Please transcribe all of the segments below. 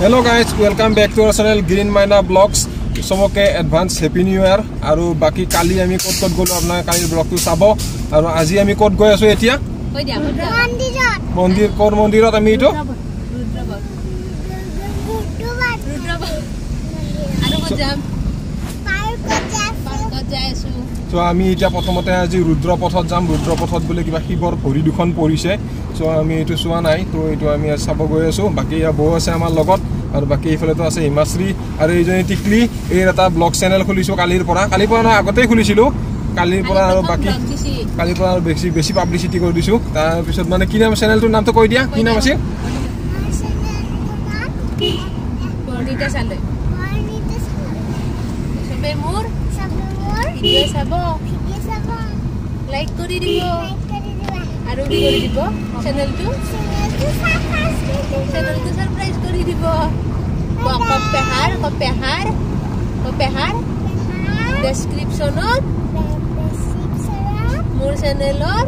Hello guys, welcome back to our channel GirinMainaVlogs. Somoke advance happy new year. Aru baki kali ami kot golo apna kali vlog tu sabo. Aru aji ami kot goi asu etia. Koi dia? Mondir kor mondirot ami itu. So আমি এটা প্রথমতে আজি রুদ্রপথত যাম রুদ্রপথত বলে কিবা শিৱৰ ভৰি দুখন পৰিছে সো আমি এটো সোৱা নাই তো এটো আমি চাব গৈ আছো বাকি ইয়া বহ আছে আমাৰ লগত আৰু বাকি ইফালে তো আছে হিমাশ্ৰী আৰু এইজনী টিকলি এই এটা ব্লগ চেনেল খুলিছো কালিৰ পৰা না আগতেই খুলিছিলো কালিৰ পৰা আৰু বাকি কালিৰ পৰা বেছি পাবলিসিটি কৰি দিছো তাৰ পিছত মানে কি নাম চেনেলটোৰ নামটো কৈ দিয়া কি নাম আছে Barnita Saloi সবে মোৰ ভিডিও চাব লাইক কৰি দিব আৰু কি কৰি দিব চেনেলটো সাৰপ্ৰাইজ কৰি দিব কপেহাৰ ডেসক্ৰিপচনত মোৰ চেনেলৰ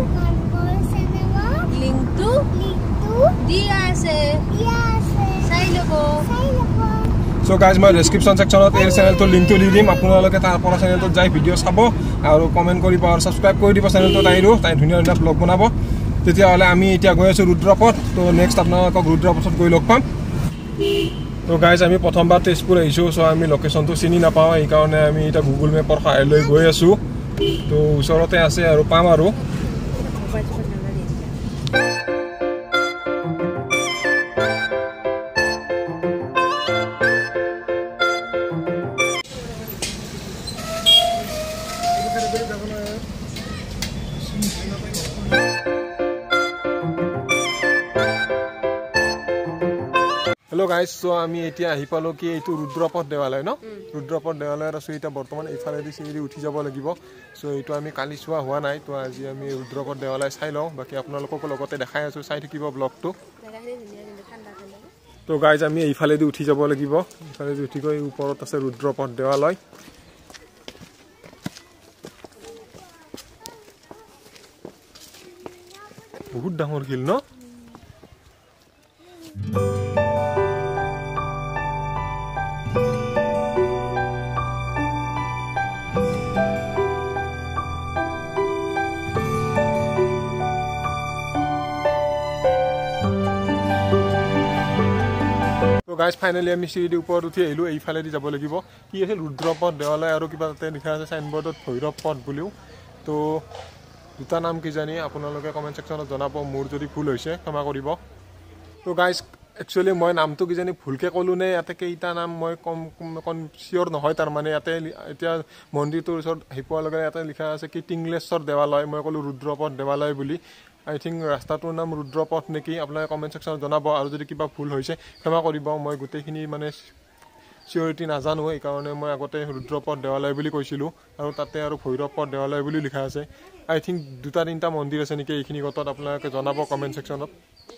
লিংকটো দিয়া আছে চাই ল'ব So guys, my description section of the channel to link to dim আপোনালোকে তাৰ পৰা চেনেলটো যাই ভিডিও চাব আৰু কমেন্ট কৰিব আৰু সাবস্ক্ৰাইব কৰি দিব চেনেলটো তাই ধুনীয়া ধুনীয়া ব্লগ বনাব তেতিয়া হলে আমি এতিয়া গৈ আছো ৰুদ্ৰপথ তো নেক্সট আপোনালোকক ৰুদ্ৰপথত গৈ লগ পাম তো গাইজ আমি প্ৰথমবাৰ তেজপুৰ আহিছো সো আমি লোকেশনটো চিনি নাপাও এই কাৰণে আমি এটা গুগল মেপৰ সহায় লৈ গৈ আছো তো ওচৰতে আছে আৰু পাম আৰু Hello guys, so আমি এতিয়া আহি পালো কি এইটো ৰুদ্ৰপথ দেৱালয় ন ৰুদ্ৰপথ দেৱালয়ৰ আছে এটা বৰ্তমান ইফালে দি চিৰি উঠি যাব লাগিব সো এইটো আমি কালি চোৱা হোৱা নাই তো আজি আমি ৰুদ্ৰপথ দেৱালয় চাই লওঁ বাকি আপোনালোকক লগতে দেখাই আছো চাই থাকিব ব্লগটো তো গাইজ আমি ইফালে দি উঠি যাব লাগিব ইফালে দি উঠি গৈ ওপৰত আছে ৰুদ্ৰপথ দেৱালয় বহুত ডাঙৰ গিল ন Guys, finally আমি সিঁড়িৰ ওপৰত উঠি আহিলো এইফালে দি যাব লাগিব কি আছে ৰুদ্ৰপথ দেৱালয় আৰু কিবা তাতে লিখা আছে সাইনবোৰ্ডত ভৈৰৱ পথ বুলিও তো দুটা নাম কি জানি আপোনালোকে কমেন্ট সেকশনত জনাব মোৰ যদি ভুল হৈছে ক্ষমা কৰিব তো গাইজ একচুয়ালি মই নামটো কি জানি ভুলকে কলো নে ইয়াতে কেইটা নাম মই কম সিওৰ নহয় তাৰ মানে ইয়াতে এতিয়া মন্দিৰটোৰ ওচৰত হিপোৱাৰ লগে ইয়াতে লিখা আছে কি টিংলেশ্বৰ দেৱালয় মই কলো ৰুদ্ৰপথ দেৱালয় বুলি I think ৰাস্তাটোৰ নাম ৰুদ্ৰপথ নেকি আপোনালোকে কমেন্ট সেকশনত জনাব আৰু যদি কিবা ভুল হৈছে ক্ষমা কৰিব মই গোটেইখিনি মানে সিওৰিটি নাজানো এই কাৰণে মই আগতে ৰুদ্ৰপথ দেৱালয় বুলি কৈছিলো আৰু তাতে আৰু ভৈৰৱপথ দেৱালয় বুলি লিখা আছে I think দুটা তিনটা মন্দিৰ আছে নেকি এইখিনি কথাত আপোনালোকে জনাব কমেন্ট সেকশনত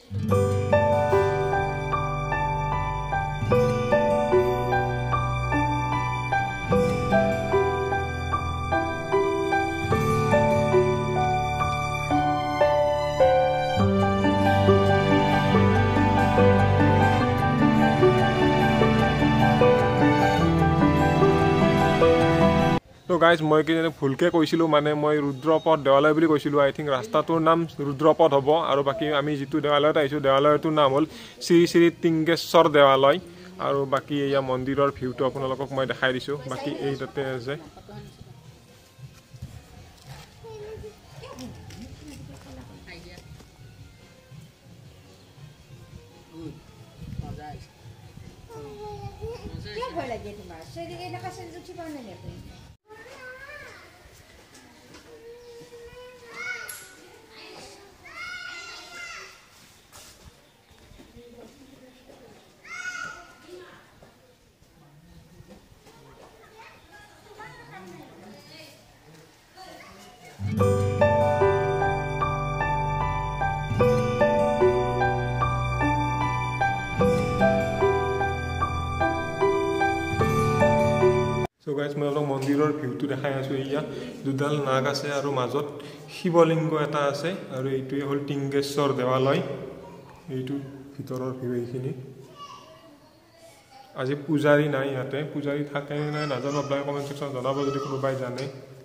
So guys, মই কি ভুলকে কৈছিলো মানে মই ৰুদ্ৰপথ দেৱালয় বুলি কৈছিলো I think ৰাস্তাটোৰ নাম ৰুদ্ৰপথ হ'ব আৰু বাকি আমি যেটো দেৱালয়ত আহিছো দেৱালয়টোৰ নাম হ'ল শ্ৰী শ্ৰী টিংগেশ্বৰ দেৱালয় আৰু বাকি এয়া মন্দিৰৰ ভিউটো আপোনালোকক মই দেখাই দিছো বাকি এই তাতে আছে So guys, মই অলপ মন্দিৰৰ ভিউটো দেখাই আছো ইয়া দুডাল নাগ আছে আৰু মাজত শিৱলিংগ এটা আছে আৰু এইটোই হল টিংগেশ্বৰ দেৱালয় এইটো ভিতৰৰ ভিউ এইখিনি আজি পূজাৰী নাই ইয়াতে পূজাৰী থাকে নাই নাজানো আপোনালোকে কমেন্ট সেকশন জনাব যদি কোনোবাই জানে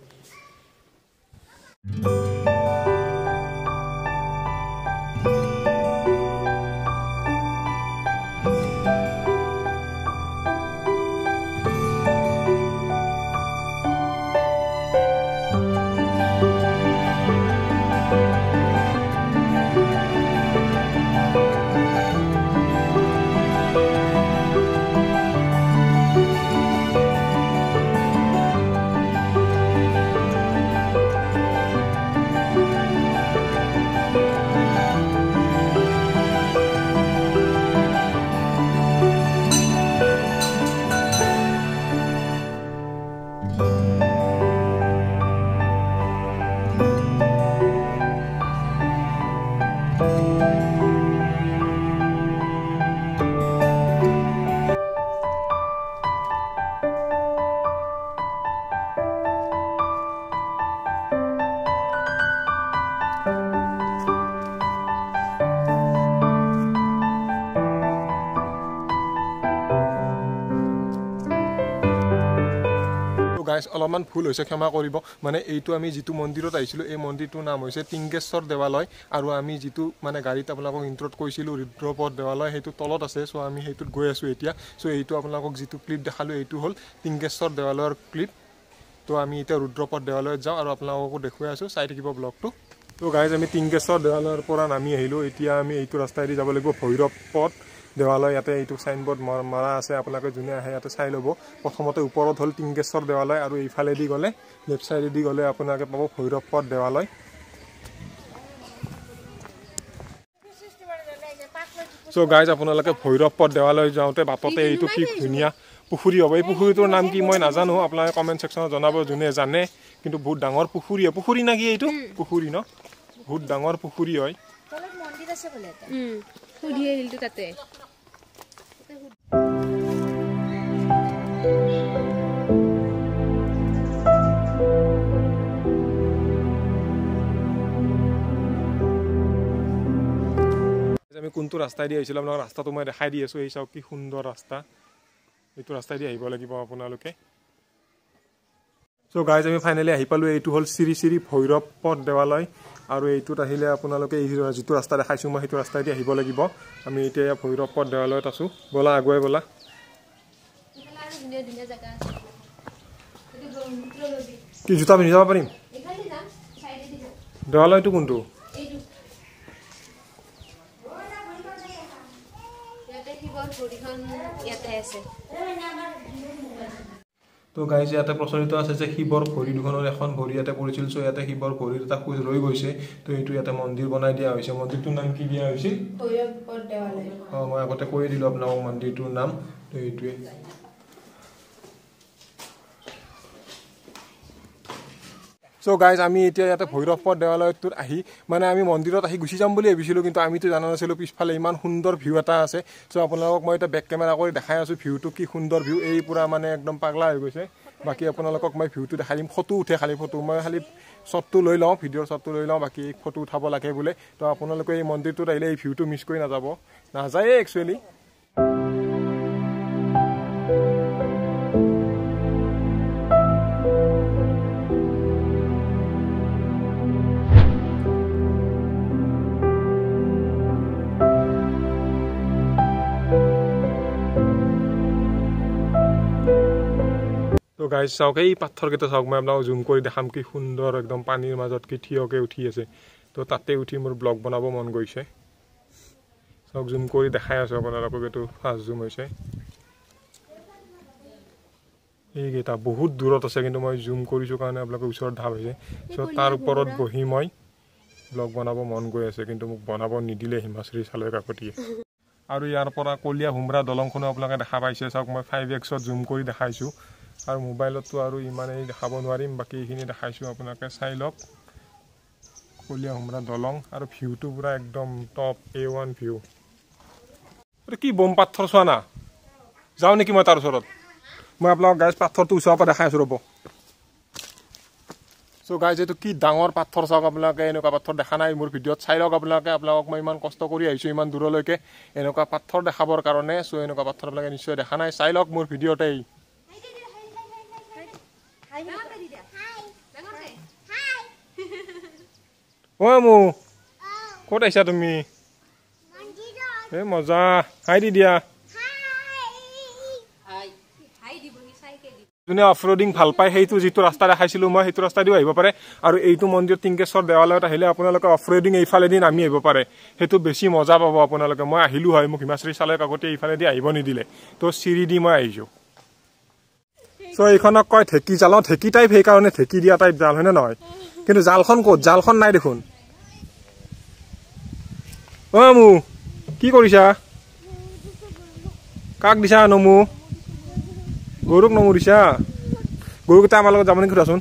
গাইস অলপমান ভুল হৈছে ক্ষমা কৰিব মানে এইটো আমি যেটো মন্দিৰত আহিছিলো এই মন্দিৰটোৰ নাম হৈছে টিংগেশ্বৰ দেৱালয় আৰু আমি যেটো মানে গাড়ীত আপোনালোকক ইন্ট্ৰোত কৈছিলো ৰুদ্ৰপদ দেৱালয় হেতু তলত আছে সো আমি হেতুত গৈ আছো এতিয়া সো এইটো আপোনালোকক যেটো ক্লিপ দেখালো এইটো হল টিংগেশ্বৰ দেৱালয়ৰ ক্লিপ তো আমি এতিয়া ৰুদ্ৰপদ দেৱালয়ত যাওঁ আৰু আপোনালোকক দেখুৱাই আছো চাই থাকিব ব্লগটো তো গাইস আমি টিংগেশ্বৰ দেৱালয়ৰ পৰা নামি আহিলো এতিয়া আমি এইটো ৰাস্তাইদি যাব লাগিব ভৈৰৱপদ দেৱালয় ইয়াতে এইটো সাইনবোর্ড মাৰা আছে আপোনালোকে জুনে আহে ইয়াতে চাই লব প্ৰথমতে ওপৰত হল টিংগেশ্বৰ দেৱালয় আৰু এইফালে দি গলে লেফট সাইডে দি গলে আপোনালোকে পাব ভৈৰৱপদ দেৱালয় সো গাইজ আপোনালোকে ভৈৰৱপদ দেৱালয় যাওঁতে বাটতে এইটো কি ধুনিয়া পুখুৰী হ'ব এই পুখুৰীটোৰ নাম কি মই নাজানো আপোনালোকে কমেন্ট সেকশনত জনাব জুনে জানে কিন্তু বহুত ডাঙৰ পুখুৰী পুখুৰী নাকি এইটো পুখুৰী ন বহুত ডাঙৰ পুখুৰী হয় তলত মন্দিৰ আছে বলে এটা সুধি আহিলটো তাতে আমি কোনটো ৰাস্তা দি আহিছিলো আপোনাক ৰাস্তাটো মই দেখাই দি আছো এই চাওক কি সুন্দৰ ৰাস্তা এইটো ৰাস্তা দি আহিব লাগিব আপোনালোকে সো গাইজ আমি ফাইনালি আহি পালো এইটো হল শ্ৰী শ্ৰী ভৈৰৱপদ দেৱালয় আৰু এইটোত আহিলে আপোনালোকে এই যেটো ৰাস্তা দেখাইছো মই সেইটো ৰাস্তা দি আহিব লাগিব আমি এতিয়া ভৈৰৱপদ দেৱালয়ত আছো বলা আগুৱাই বলা কি জুতা পিন্ধি যাব পাৰিম দেৱালয়টো কোনটো তো গাইজ ইয়াতে প্ৰচলিত আছে যে শিৱৰ ভৰি দুখনৰ এখন ভৰি ইয়াতে পৰিছিল সো ইয়াতে শিৱৰ ভৰিৰ এটা খোজ ৰৈ গৈছে তো এইটো ইয়াতে মন্দিৰ বনাই দিয়া হৈছে মন্দিৰটোৰ নাম কি দিয়া হৈছে ভৈৰৱপদ দেৱালয় মই আগতে কৈ দিলো আপোনাক মন্দিৰটোৰ নাম তো এইটোৱে সো গাইজ আমি এতিয়া ইয়াতে ভৈৰৱপদ দেৱালয়টোত আহি মানে আমি মন্দিৰত আহি গুচি যাম বুলি ভাবিছিলো কিন্তু আমিতো জানা নাছিলো পিছফালে ইমান সুন্দৰ ভিউ এটা আছে সো আপোনালোকক মই এটা বেক কেমেৰা কৰি দেখাই আছো ভিউটো কি সুন্দৰ ভিউ এই পুৰা মানে একদম পাগলা হৈ গৈছে বাকি আপোনালোকক মই ভিউটো দেখাই দিম ফটো উঠে খালি ফটো মই খালি শ্বটটো লৈ লওঁ ভিডিঅ'ৰ শ্বটটো লৈ লওঁ বাকি ফটো উঠাব লাগে বোলে তো আপোনালোকে এই মন্দিৰটোত আহিলে এই ভিউটো মিছ কৰি নাযায় একচুৱেলি তো গাইজ চাওক এই পাথৰকেইটা চাওক মই আপোনাক জুম কৰি দেখাম কি সুন্দৰ একদম পানীৰ মাজত কি থিয়কে উঠি আছে তো তাতে উঠি মোৰ ব্লগ বনাব মন গৈছে চাওক জুম কৰি দেখাই আছো আপোনালোকক এইটো ফাৰ্ষ্ট জুম হৈছে এইকেইটা বহুত দূৰত আছে কিন্তু মই জুম কৰিছো কাৰণে আপোনালোকে ওচৰত ধাপ হৈছে সো তাৰ ওপৰত বহি মই ব্লগ বনাব মন গৈ আছে কিন্তু মোক বনাব নিদিলে হিমাশ্ৰী চালৈ কাকতিয়ে আৰু ইয়াৰ পৰা কলিয়া হুমৰা দলংখনো আপোনালোকে দেখা পাইছে চাওক মই 5x জুম কৰি দেখাইছো আৰু মোবাইলতো আৰু ইমানেই দেখাব নোৱাৰিম বাকি এইখিনি দেখাইছো আপোনালোকে চাই লওক কলিয়া হুমৰা দলং আৰু ভিউটো পুৰা একদম টপ A1 ভিউ কি বম পাথৰ চোৱা না যাও নেকি মই তাৰ ওচৰত মই আপোনাক গাইজ পাথৰটো ওচৰৰ পৰা দেখাই আছো ৰব সো গাইজ এইটো কি ডাঙৰ পাথৰ চাওক আপোনালোকে এনেকুৱা পাথৰ দেখা নাই মোৰ ভিডিঅ'ত চাই লওক আপোনালোকক মই ইমান কষ্ট কৰি আহিছোঁ ইমান দূৰলৈকে এনেকুৱা পাথৰ দেখাবৰ কাৰণে সো এনেকুৱা পাথৰ আপোনালোকে নিশ্চয় দেখা নাই চাই লওক মোৰ ভিডিঅ'তেই ও মু ক'ত আহিছা তুমি এ মজা হাই দি দিয়া যোনে অফ ৰোডিং ভাল পায় সেইটো যিটো ৰাস্তা দেখাইছিলোঁ মই সেইটো ৰাস্তা দিও আহিব পাৰে আৰু এইটো মন্দিৰ টিংকেশ্বৰ দেৱালয়ত আহিলে আপোনালোকে অফ ৰোডিং এইফালেদি নামি আহিব পাৰে সেইটো বেছি মজা পাব আপোনালোকে মই আহিলোঁ হয় মোক হিমাশ্ৰী চালৈ কাকতি এইফালেদি আহিব নিদিলে তো চিৰি দি মই আহিছোঁ চ' এইখনক কয় ঢেঁকী জাল ঢেঁকী টাইপ সেইকাৰণে ঢেঁকী দিয়া টাইপ জাল হয়নে নহয় কিন্তু জালখন ক'ত জালখন নাই দেখোন অ মু কি কৰিছা কাক দিছা নমু গৰুক নমৰিছা গৰুকেইটা আমাৰ লগত যাব নেকি সুধাচোন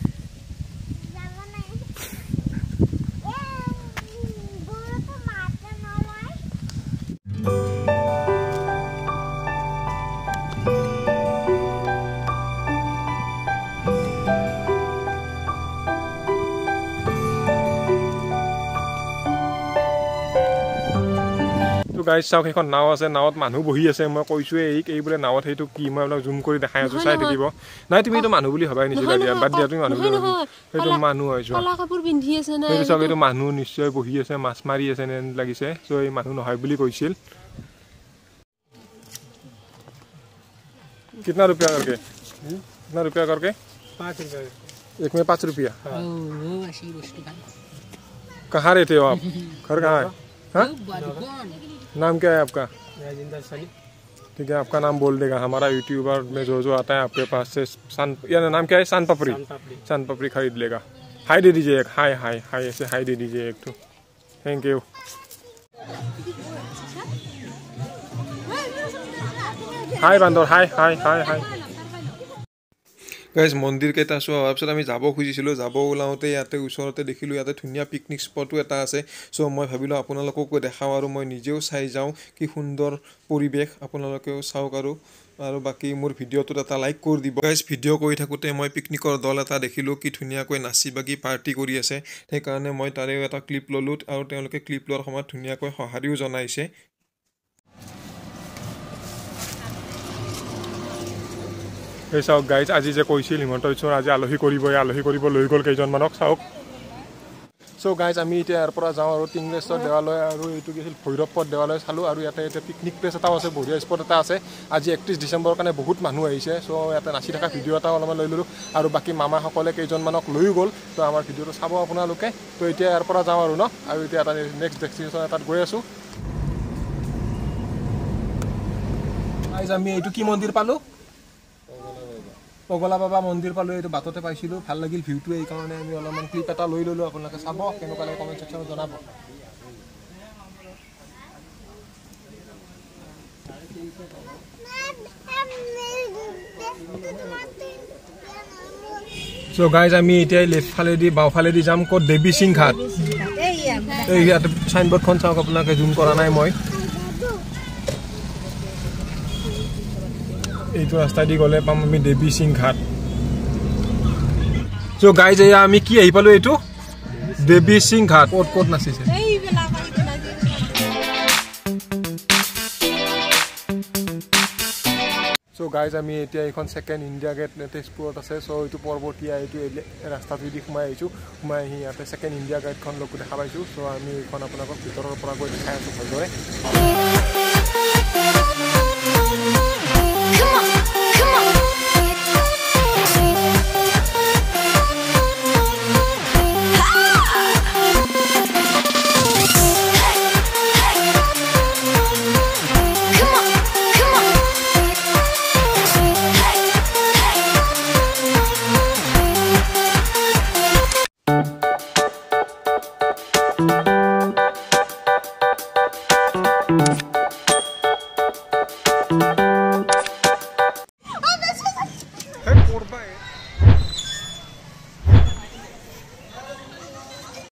গাইজ চাওক এখন নাও আছে নাৱত মানুহ বহি আছে মই কৈছোৱে এইবোৰে নাৱত সেইটো কি মই আপোনাক জুম কৰি দেখাই আছো চাই থাকিব নাই তুমি এইটো মানুহ বুলি ভাবাই নিছিলা দিয়া বাদ দিয়া তুমি মানুহ বুলি সেইটো মানুহ হয় কলা কাপোৰ পিন্ধি আছে না এইটো চাওক এইটো মানুহ নিশ্চয় বহি আছে মাছ মাৰি আছে যেন লাগিছে চ' এই মানুহ নহয় বুলি কৈছিল कितना रुपया करके 5 रुपया एक में 5 रुपया कहाँ रहते हो आप घर कहाँ है हाँ नाम क्या है आपका ठीक है आपका नाम बोल देगा हमारा यूट्यूबर में जो आता है आपके पास से या नाम क्या है सान पपड़ी खरीद लेगा हाई दे दीजिए एक हाई हाई हाई ऐसे हाई दे दीजिए एक तो थैंक यू हाई बांदर hi hi hi hi guys মন্দিৰ কেইটা চোৱা হোৱাৰ পিছত আমি যাব খুজিছিলোঁ যাব ওলাওঁতে ইয়াতে ওচৰতে দেখিলোঁ ইয়াতে ধুনীয়া পিকনিক স্পটো এটা আছে চ' মই ভাবিলোঁ আপোনালোককো দেখাওঁ আৰু মই নিজেও চাই যাওঁ কি সুন্দৰ পৰিৱেশ আপোনালোকেও চাওক আৰু বাকী মোৰ ভিডিঅ'টোত এটা লাইক কৰি দিব গাইজ ভিডিঅ' কৰি থাকোঁতে মই পিকনিকৰ দল এটা দেখিলোঁ কি ধুনীয়াকৈ নাচি বাগি পাৰ্টি কৰি আছে সেইকাৰণে মই তাৰেও এটা ক্লিপ ল'লোঁ আৰু তেওঁলোকে ক্লিপ লোৱাৰ সময়ত ধুনীয়াকৈ সঁহাৰিও জনাইছে এই চাওক গাইজ আজি যে কৈছিল হিমন্ত বিশ্বৰ আজি আলহী কৰিব লৈ গ'ল কেইজনমানক চাওক চ' গাইজ আমি এতিয়া ইয়াৰ পৰা যাওঁ আৰু টিংকেশ্বৰ দেৱালয় আৰু এইটো কি আছিল ভৈৰৱপদ দেৱালয় চালোঁ আৰু ইয়াতে এতিয়া পিকনিক প্লেচ এটাও আছে বঢ়িয়া স্পট এটা আছে আজি 31 ডিচেম্বৰৰ কাৰণে বহুত মানুহ আহিছে চ' ইয়াতে নাচি থকা ভিডিঅ' এটাও অলপমান লৈ ল'লোঁ আৰু বাকী মামাসকলে কেইজনমানক লৈও গ'ল তো আমাৰ ভিডিঅ'টো চাব আপোনালোকে তো এতিয়া ইয়াৰ পৰা যাওঁ আৰু ন আৰু এতিয়া এটা নেক্সট ডেষ্টিনেশ্যন এটাত গৈ আছোঁ গাইজ আমি এইটো কি মন্দিৰ পালোঁ পগলা বাবা মন্দিৰ পালোঁ এইটো বাটতে পাইছিলোঁ ভাল লাগিল ভিউটো এইকাৰণে আমি অলপমান ক্লিপ এটা লৈ ল'লোঁ আপোনালোকে চাব কেনেকুৱা লাগে কমেণ্ট ছেকশ্যনত জনাব চ' গাইজ আমি এতিয়া লেফ্ট ফালেদি বাওঁফালেদি যাম ক'ত দেৱী সিং ঘাট এই ইয়াতে চাইনবোৰ্ডখন চাওক আপোনালোকে জুম কৰা নাই মই এইটো ৰাস্তা দি গ'লে পাম আমি দেৱী সিং ঘাট চ' গাইজ এয়া আমি কি আহি পালোঁ এইটো দেৱী সিং ঘাট ক'ত নাচিছে চ' গাইজ আমি এতিয়া এইখন ছেকেণ্ড ইণ্ডিয়া গেট তেজপুৰত আছে চ' এইটো পৰৱৰ্তীয়া এইটো ৰাস্তাটোৱেদি সোমাই আহিছোঁ সোমাই আহি ইয়াতে ছেকেণ্ড ইণ্ডিয়া গেটখন দেখা পাইছোঁ চ' আমি এইখন আপোনালোকক ভিতৰৰ পৰা গৈ দেখাই আছোঁ ভালদৰে